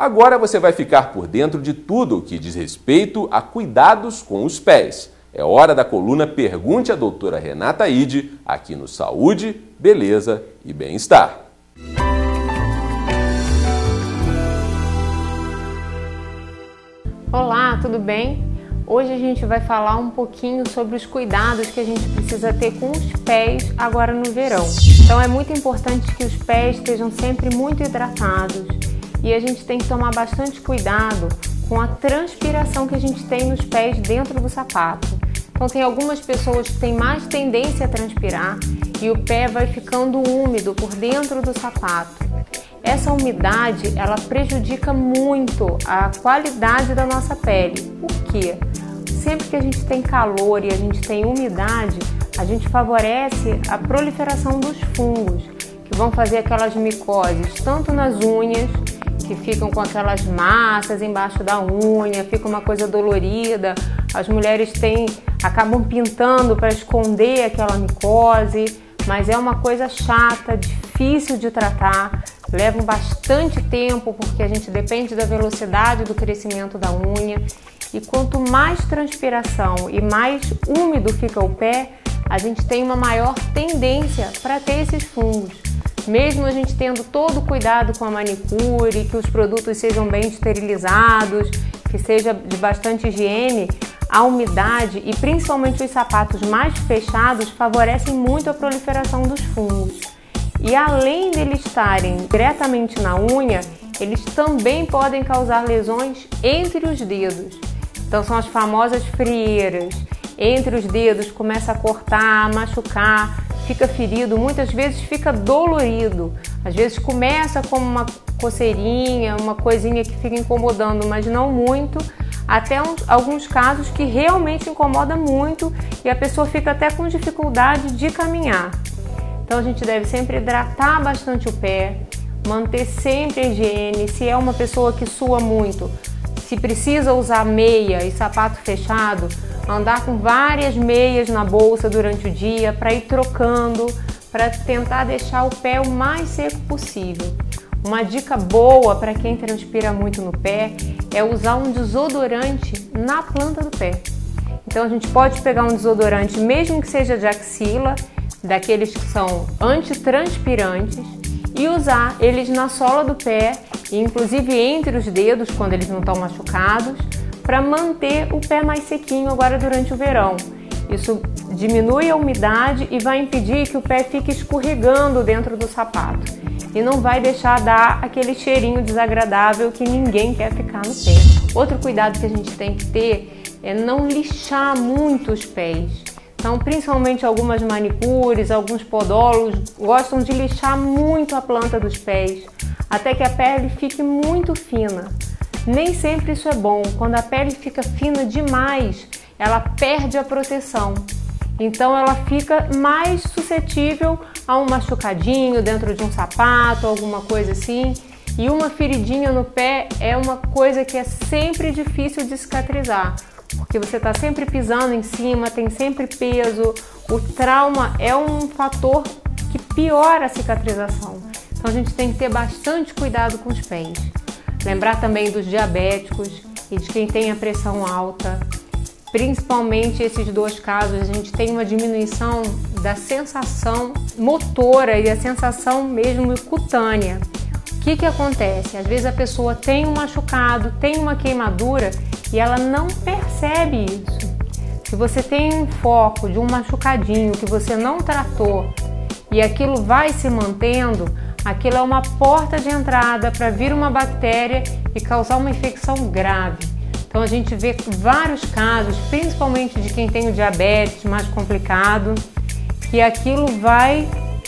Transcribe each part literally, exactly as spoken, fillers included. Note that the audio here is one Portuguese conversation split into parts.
Agora você vai ficar por dentro de tudo o que diz respeito a cuidados com os pés. É hora da coluna Pergunte à doutora Renata Ide, aqui no Saúde, Beleza e Bem-Estar. Olá, tudo bem? Hoje a gente vai falar um pouquinho sobre os cuidados que a gente precisa ter com os pés agora no verão. Então é muito importante que os pés estejam sempre muito hidratados e a gente tem que tomar bastante cuidado com a transpiração que a gente tem nos pés dentro do sapato. Então tem algumas pessoas que têm mais tendência a transpirar e o pé vai ficando úmido por dentro do sapato. Essa umidade, ela prejudica muito a qualidade da nossa pele. Por quê? Sempre que a gente tem calor e a gente tem umidade, a gente favorece a proliferação dos fungos, que vão fazer aquelas micoses, tanto nas unhas, que ficam com aquelas massas embaixo da unha, fica uma coisa dolorida. As mulheres têm, acabam pintando para esconder aquela micose, mas é uma coisa chata, difícil de tratar, leva bastante tempo porque a gente depende da velocidade do crescimento da unha. E quanto mais transpiração e mais úmido fica o pé, a gente tem uma maior tendência para ter esses fungos. Mesmo a gente tendo todo o cuidado com a manicure, que os produtos sejam bem esterilizados, que seja de bastante higiene, a umidade e principalmente os sapatos mais fechados favorecem muito a proliferação dos fungos. E além deles estarem diretamente na unha, eles também podem causar lesões entre os dedos. Então são as famosas frieiras. Entre os dedos começa a cortar, a machucar, fica ferido, muitas vezes fica dolorido. Às vezes começa como uma coceirinha, uma coisinha que fica incomodando, mas não muito. Até uns, alguns casos que realmente incomoda muito e a pessoa fica até com dificuldade de caminhar. Então a gente deve sempre hidratar bastante o pé, manter sempre a higiene. Se é uma pessoa que sua muito, se precisa usar meia e sapato fechado, andar com várias meias na bolsa durante o dia para ir trocando, para tentar deixar o pé o mais seco possível. Uma dica boa para quem transpira muito no pé é usar um desodorante na planta do pé. Então a gente pode pegar um desodorante, mesmo que seja de axila, daqueles que são antitranspirantes, e usar eles na sola do pé, inclusive entre os dedos quando eles não estão machucados, para manter o pé mais sequinho agora durante o verão. Isso diminui a umidade e vai impedir que o pé fique escorregando dentro do sapato. E não vai deixar dar aquele cheirinho desagradável que ninguém quer ficar no pé. Outro cuidado que a gente tem que ter é não lixar muito os pés. Então, principalmente algumas manicures, alguns podólogos gostam de lixar muito a planta dos pés, até que a pele fique muito fina. Nem sempre isso é bom. Quando a pele fica fina demais, ela perde a proteção. Então ela fica mais suscetível a um machucadinho dentro de um sapato, alguma coisa assim. E uma feridinha no pé é uma coisa que é sempre difícil de cicatrizar, porque você está sempre pisando em cima, tem sempre peso. O trauma é um fator que piora a cicatrização. Então a gente tem que ter bastante cuidado com os pés. Lembrar também dos diabéticos e de quem tem a pressão alta. Principalmente esses dois casos, a gente tem uma diminuição da sensação motora e a sensação mesmo cutânea. O que que acontece? Às vezes a pessoa tem um machucado, tem uma queimadura e ela não percebe isso. Se você tem um foco de um machucadinho que você não tratou e aquilo vai se mantendo, aquilo é uma porta de entrada para vir uma bactéria e causar uma infecção grave. Então a gente vê vários casos, principalmente de quem tem o diabetes mais complicado, que aquilo vai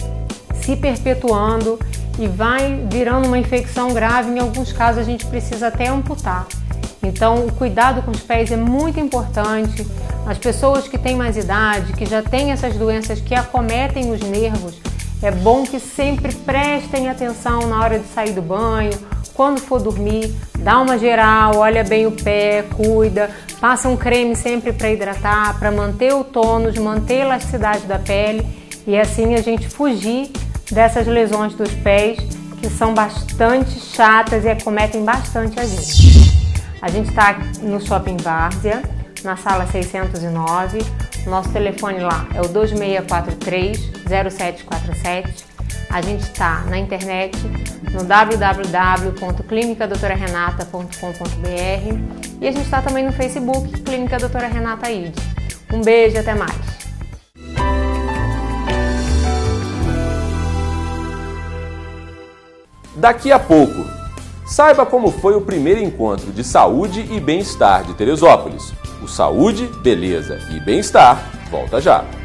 se perpetuando e vai virando uma infecção grave. Em alguns casos a gente precisa até amputar. Então o cuidado com os pés é muito importante. As pessoas que têm mais idade, que já têm essas doenças que acometem os nervos, é bom que sempre prestem atenção na hora de sair do banho, quando for dormir, dá uma geral, olha bem o pé, cuida, passa um creme sempre para hidratar, para manter o tônus, manter a elasticidade da pele e assim a gente fugir dessas lesões dos pés que são bastante chatas e acometem bastante a gente. A gente está no Shopping Várzea, na sala seiscentos e nove. Nosso telefone lá é o dois seis quatro três, zero sete quatro sete. A gente está na internet no w w w ponto clínica doutora renata ponto com ponto b r e a gente está também no Facebook Clínica Doutora Renata Ide. Um beijo e até mais! Daqui a pouco, saiba como foi o primeiro encontro de saúde e bem-estar de Teresópolis. O Saúde, Beleza e Bem-Estar volta já!